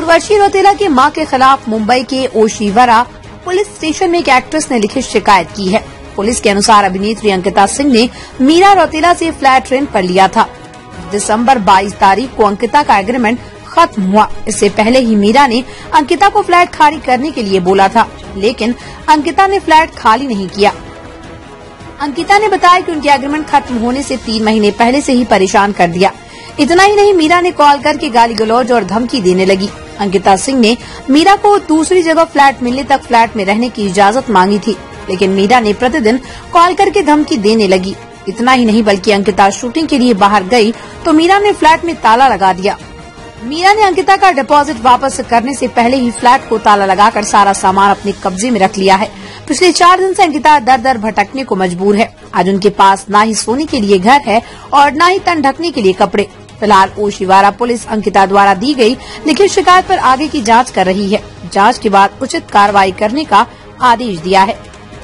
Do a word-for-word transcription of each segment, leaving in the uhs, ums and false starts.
उर्वशी रौतेला की मां के खिलाफ मुंबई के ओशिवरा पुलिस स्टेशन में एक एक्ट्रेस ने लिखित शिकायत की है। पुलिस के अनुसार अभिनेत्री अंकिता सिंह ने मीरा रौतेला से फ्लैट रेंट पर लिया था। दिसंबर बाईस तारीख को अंकिता का एग्रीमेंट खत्म हुआ। इससे पहले ही मीरा ने अंकिता को फ्लैट खाली करने के लिए बोला था, लेकिन अंकिता ने फ्लैट खाली नहीं किया। अंकिता ने बताया कि उनके एग्रीमेंट खत्म होने से तीन महीने पहले से ही परेशान कर दिया। इतना ही नहीं, मीरा ने कॉल करके गाली गलौज और धमकी देने लगी। अंकिता सिंह ने मीरा को दूसरी जगह फ्लैट मिलने तक फ्लैट में रहने की इजाजत मांगी थी, लेकिन मीरा ने प्रतिदिन कॉल करके धमकी देने लगी। इतना ही नहीं, बल्कि अंकिता शूटिंग के लिए बाहर गई तो मीरा ने फ्लैट में ताला लगा दिया। मीरा ने अंकिता का डिपॉजिट वापस करने से पहले ही फ्लैट को ताला लगाकर सारा सामान अपने कब्जे में रख लिया है। पिछले चार दिन से अंकिता दर दर भटकने को मजबूर है। आज उनके पास न ही सोने के लिए घर है और न ही तन ढकने के लिए कपड़े। फिलहाल ओशिवारा पुलिस अंकिता द्वारा दी गई लिखित शिकायत पर आगे की जांच कर रही है। जांच के बाद उचित कार्रवाई करने का आदेश दिया है।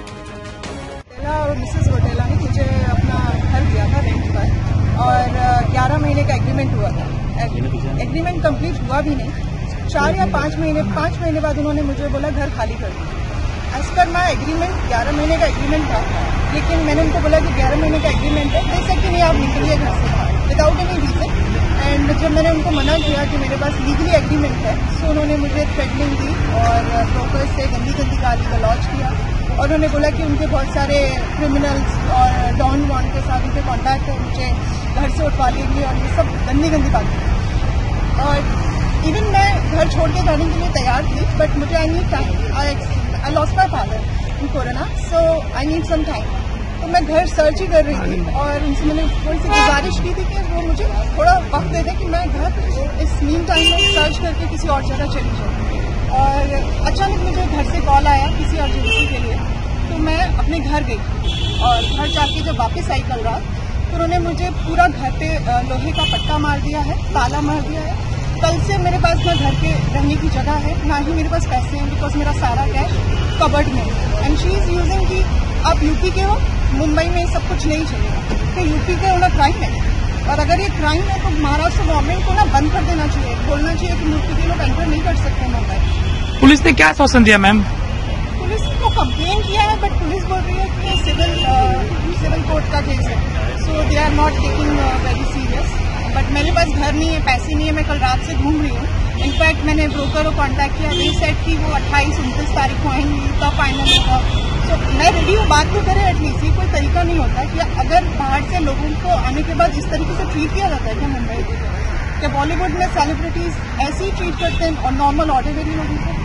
मिसेस रौतेला ने मुझे अपना घर दिया था रेंट पर और ग्यारह महीने का एग्रीमेंट हुआ था। एग्रीमेंट कंप्लीट हुआ भी नहीं। चार या पाँच महीने पाँच महीने बाद उन्होंने मुझे बोला घर खाली कर दिया। एज पर माई एग्रीमेंट ग्यारह महीने का एग्रीमेंट था, लेकिन मैंने उनको बोला कि ग्यारह महीने का एग्रीमेंट है, दे सकते नहीं आप निकलिए घर से बाहर विदाउट एनी रीजन। एंड जब मैंने उनको मना किया कि मेरे पास लीगली एग्रीमेंट है, सो उन्होंने मुझे थ्रेटनिंग दी और ब्रोकर से गंदी गंदी गाली गलौज किया और उन्होंने बोला कि उनके बहुत सारे क्रिमिनल्स और डॉन वॉन के साथ उनके कॉन्टैक्ट है, मुझे घर से उठवा लेंगे और ये सब गंदी गंदी बातें। और इवन मैं घर छोड़ के जाने के लिए तैयार थी, बट मुझे I need time. I lost my father in corona, so I need some time. तो मैं घर सर्च ही कर रही थी और उनसे मैंने थोड़ी सी गुजारिश की थी कि वो मुझे थोड़ा वक्त दे दें कि मैं घर इस मीन टाइम में सर्च करके किसी और जगह चली जाऊँ। और अचानक मुझे घर से कॉल आया किसी अर्जेंसी के लिए, तो मैं अपने घर गई और घर जाके जब वापस आई कल रात, तो उन्होंने मुझे पूरा घर पे लोहे का पट्टा मार दिया है, ताला मार दिया है। कल से मेरे पास ना घर पे रहने की जगह है, ना ही मेरे पास पैसे हैं, बिकॉज मेरा सारा कैश कबर्ड में है। एंड शी इज यूजिंग कि आप यूपी के हो, मुंबई में सब कुछ नहीं चलेगा, तो यूपी के होना क्राइम है। और अगर ये क्राइम है तो महाराष्ट्र गवर्नमेंट को ना बंद कर देना चाहिए, बोलना चाहिए कि यूपी के लोग एंटर नहीं कर सकते मुंबई। पुलिस ने क्या आश्वासन दिया मैम? पुलिस को कंप्लेन किया है, बट पुलिस बोल रही है कि सिविल सिविल कोर्ट का केस है, so they are not taking very serious. But मेरे पास घर नहीं है, पैसे नहीं है, मैं कल रात से घूम रही हूँ। इनफैक्ट मैंने ब्रोकर को कांटेक्ट किया, दे सेड कि वो अट्ठाईस उनतीस तारीख को आएंगी, तब फाइनल होगा। सो मैं रेडी हूँ, बात तो करें एटलीस्ट। ये कोई तरीका नहीं होता कि अगर बाहर से लोगों को आने के बाद इस तरीके से ट्रीट किया जाता है क्या मुंबई में? क्या बॉलीवुड में सेलिब्रिटीज ऐसे ही ट्रीट करते हैं और नॉर्मल ऑर्डिनरी लोगों को?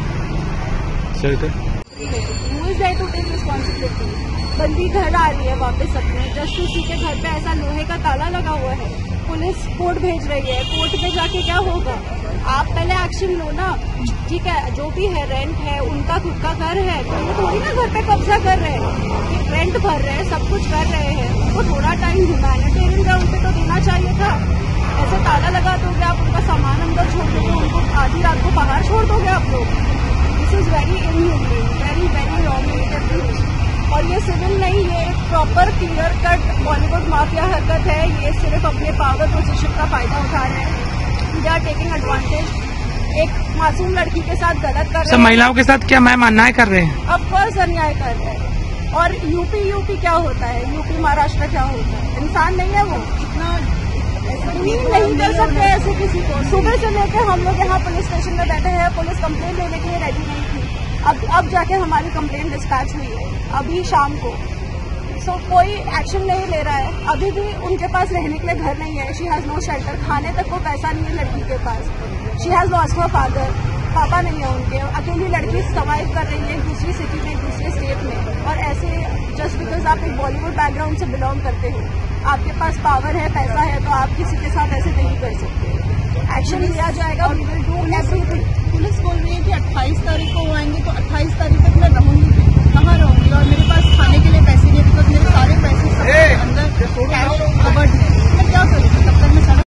Who is there to take responsibility? बंदी घर आ रही है वापस अपने, जस्ट उसी के घर पे ऐसा लोहे का ताला लगा हुआ है। पुलिस कोर्ट भेज रही है, कोर्ट में जाके क्या होगा? आप पहले एक्शन लो ना। ठीक है, जो भी है रेंट है, उनका खुद का घर है, तो वो थोड़ी ना घर पे कब्जा कर रहे हैं, रेंट भर रहे हैं, सब कुछ कर रहे हैं। उनको थोड़ा टाइम ह्यूमैनिटेरियन ग्राउंड पे तो देना चाहिए था। ऐसे ताला लगा दोगे आप, उनका सामान अंदर छोड़ दोगे, उनको आधी रात को बाहर छोड़ दोगे आप लोग। This is very inhuman, very very wrong. और ये सिविल नहीं, ये एक proper clear cut Bollywood mafia हरकत है। ये सिर्फ अपने पावर पोजीशन का फायदा उठा रहे हैं। They are taking advantage. एक मासूम लड़की के साथ गलत कर रहे हैं। महिलाओं के साथ क्या मैम अन्याय कर रहे हैं? ऑफ कोर्स अन्याय कर रहे हैं। और यूपी यूपी क्या होता है, यूपी महाराष्ट्र क्या होता है? इंसान नहीं है वो, इतना नहीं कर सकते ऐसे किसी को। सुबह से लेकर हम लोग यहाँ पुलिस स्टेशन में बैठे हैं, पुलिस कंप्लेंट लेने के लिए रेडी नहीं थी। अब अब जाके हमारी कंप्लेंट डिस्पैच हुई है अभी शाम को। सो so, कोई एक्शन नहीं ले रहा है। अभी भी उनके पास रहने के लिए घर नहीं है। शी हैज नो शेल्टर, खाने तक को पैसा नहीं है लड़की के पास। She has lost her father, पापा नहीं है उनके। अकेली लड़की सर्वाइव कर रही है एक दूसरी सिटी में, एक दूसरे स्टेट में। और ऐसे जस्ट बिकॉज आप एक बॉलीवुड बैकग्राउंड से बिलोंग करते हो, आपके पास पावर है, पैसा है, तो आप किसी के साथ ऐसे नहीं कर सकते। एक्शन लिया जाएगा, we will do everything. Police बोल रही है कि अट्ठाईस तारीख को वो आएंगे, तो अट्ठाईस तारीख तक मैं रहूंगी, कहाँ रहूंगी? और मेरे पास खाने के लिए पैसे नहीं, बिकॉज मेरे सारे पैसे सब अंदर कैश कवर्ड है। मैं क्या करूँगी? तब तक मैं